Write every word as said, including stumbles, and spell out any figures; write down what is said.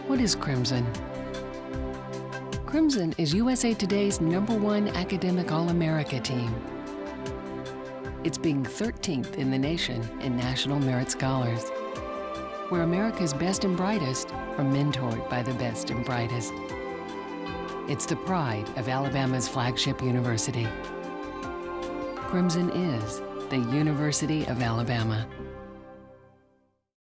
What is Crimson? Crimson is U S A Today's number one academic All-America team. It's being thirteenth in the nation in National Merit Scholars, where America's best and brightest are mentored by the best and brightest. It's the pride of Alabama's flagship university. Crimson is the University of Alabama.